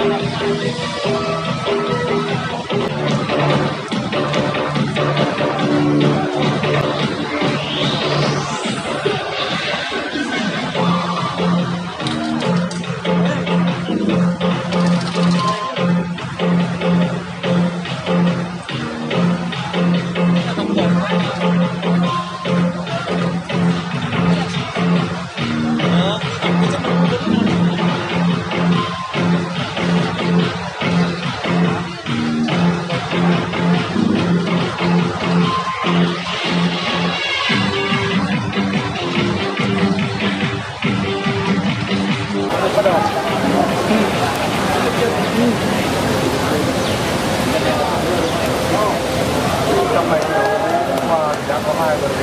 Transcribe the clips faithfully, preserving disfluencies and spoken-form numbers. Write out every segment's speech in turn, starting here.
Trong này qua đã có hai và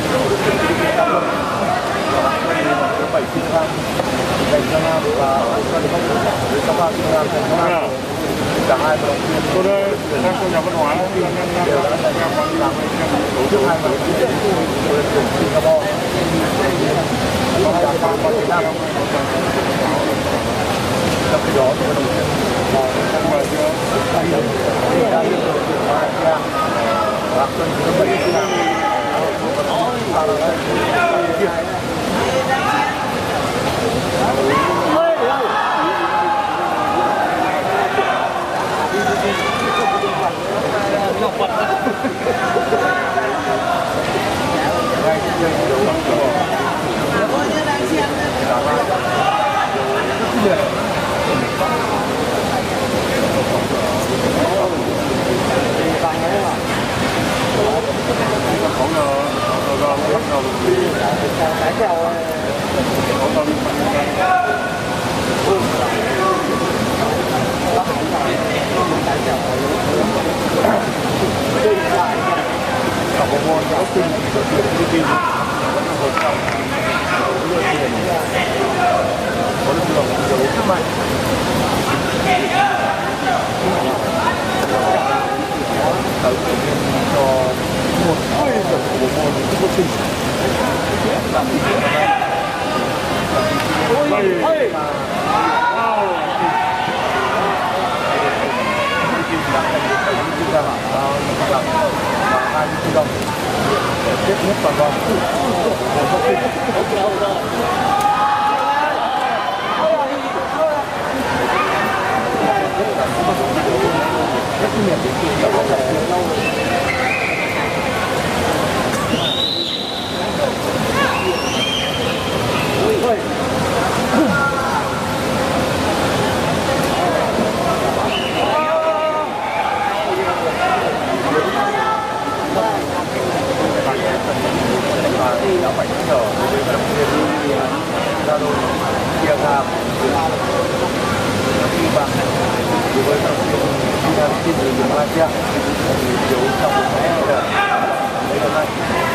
bảy kg dành cho nam và cho ba kg dành cho nam. Cả hai vận động viên tôi đây đang trong nhà văn hóa đều đã dành cho quán làm tổ chức hai vận động viên của tuyển Singapore. Có cả ba con Việt Nam trong khi đó thì vận động viên là đang mời cho anh ấy đang được tuyển Malaysia và cân thứ bảy kg. Ngọc Vật Cả bộ môn giáo sinh của tuyển Philippines vẫn là một trong những đội tuyển có lực lượng thi đấu rất mạnh. Tạo điều kiện cho một đội của bộ môn giáo sinh làm gì nữa năm nay. Ôi ôi. Ra là làm hai mươi triệu đồng để tiếp nhất toàn đoàn rất chuyên nghiệp đã phải nhắc nhở đối với vận động viên ra đôi kia ra khi bạn đối với vận động viên Philippines từ Malaysia thì thiếu trong một ngày là mấy hôm nay.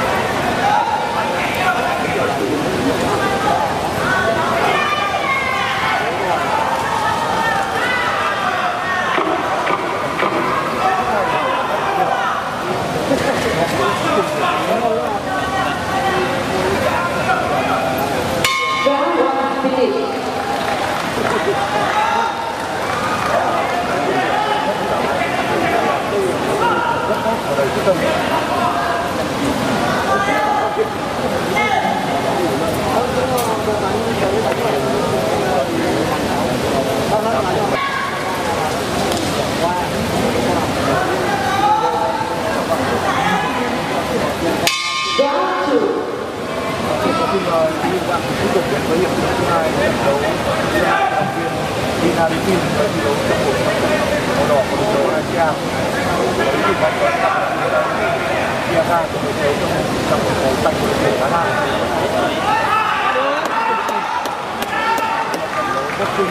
Tiếp tục đến với hiệp thi thứ hai đấu vận động viên Philippines với thi đấu trong một màu đỏ của đội Malaysia với kỳ vọng là kia ra của đội đấu trong một màu xanh của đội Thái Lan. Rất kinh.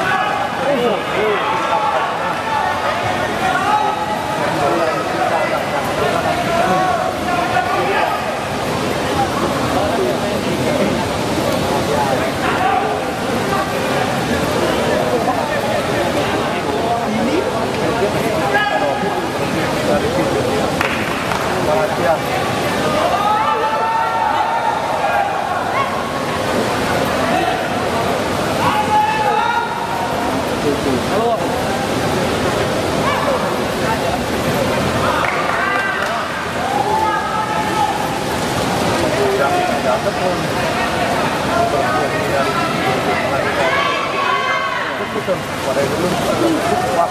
Hello. tuần ở đây luôn rất là quan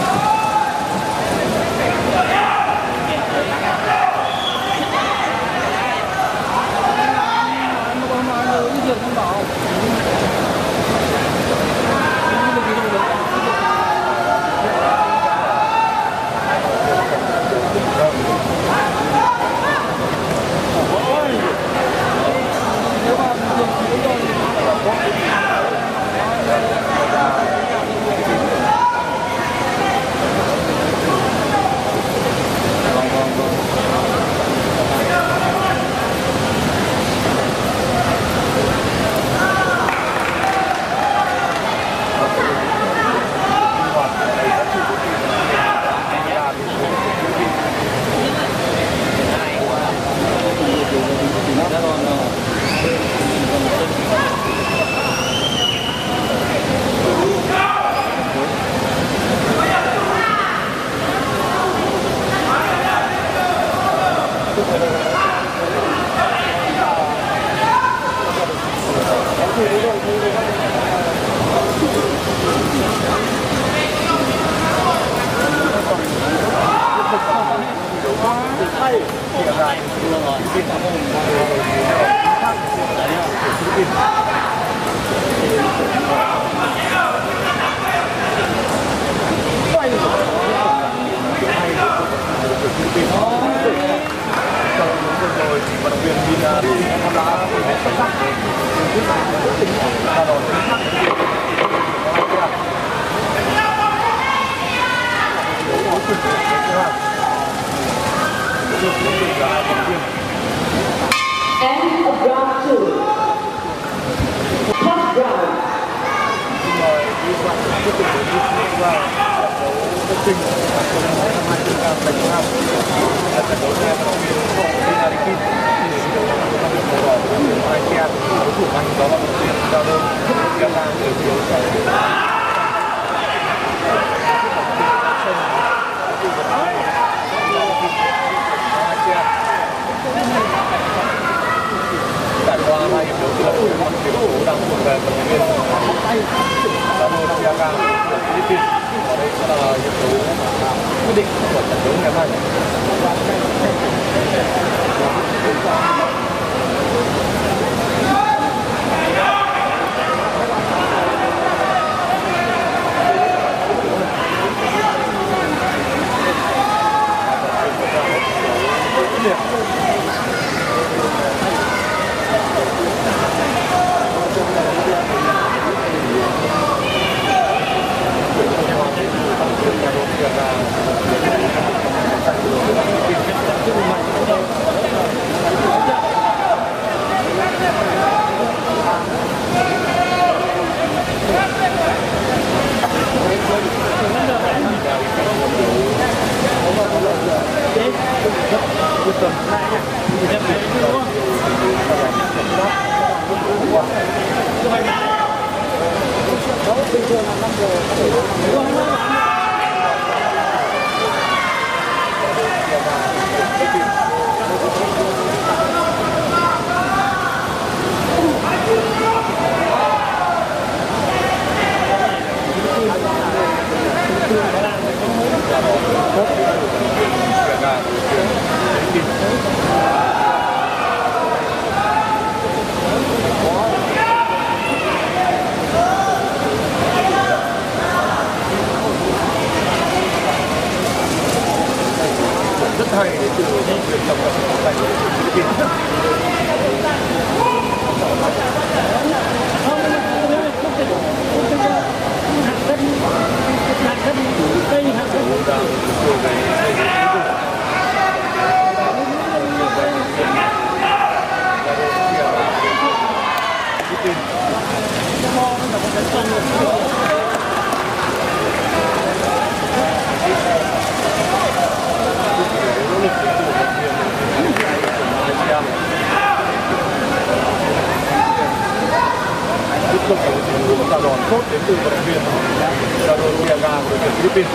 chào đón tốt đến từ vận động viên chào đón Tiaga của đội tuyển Philippines.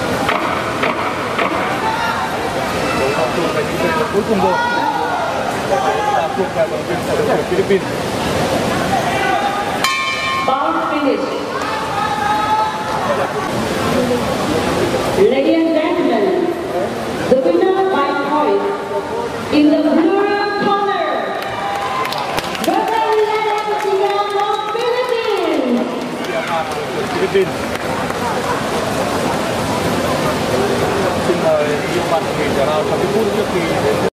Đấu song phương là những trận cuối cùng rồi. Là thuộc về vận động viên của đội tuyển Philippines. Ball finish. Ladies and gentlemen, the winner by choice in the blue corner, Valeria of Philippines. Philippines. Xin mời Yêu Văn Thủy Trà Lao trong phút trước khi đến